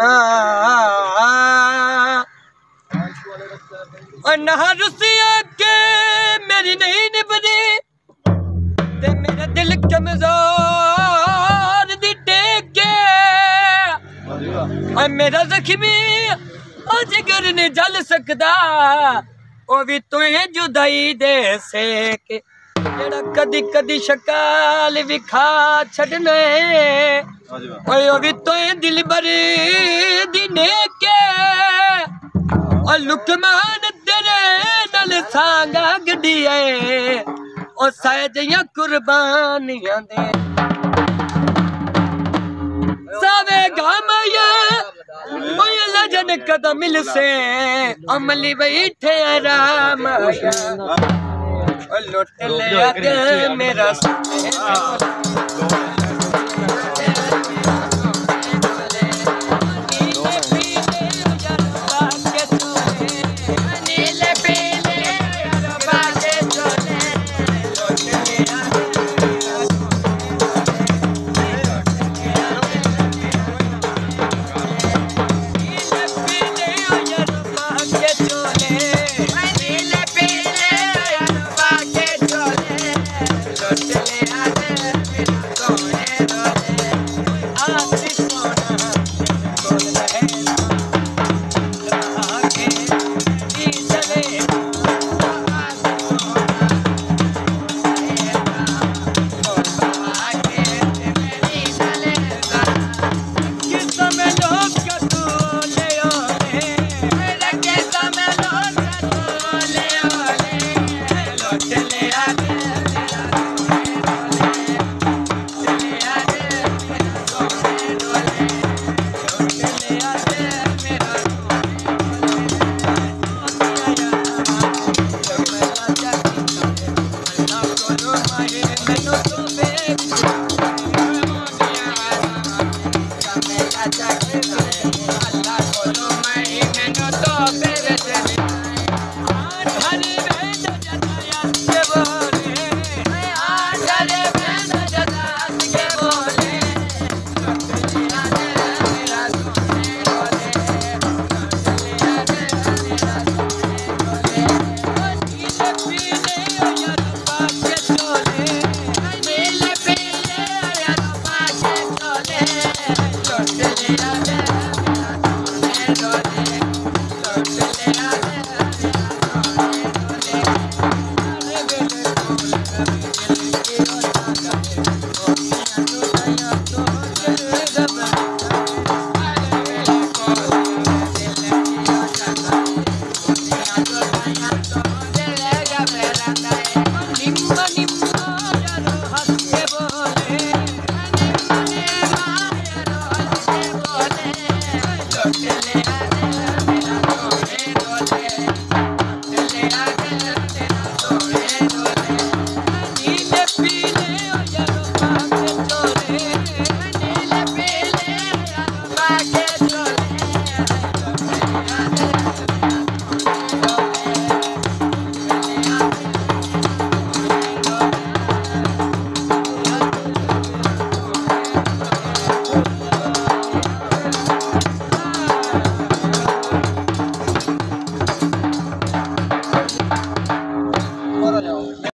रुसिया के मेरी नहीं निभदी ते मेरा दिल कमजोर दी टेके मेरा जख्मी जिगर नहीं जल सकदा ओ भी तुएं जुदाई दे सेके जेड़ा कदी कदी शकाल विखा छड़ने ओए ओ भी तुएं दिल भरी दी नेके और लुकमान तेरे नल सांगा गड्डिए ओ साजियां कुर्बानियां दे सावे गामया ओए लजन कदम मिल से अमली बैठे आराम ओ लुट ले आके मेरा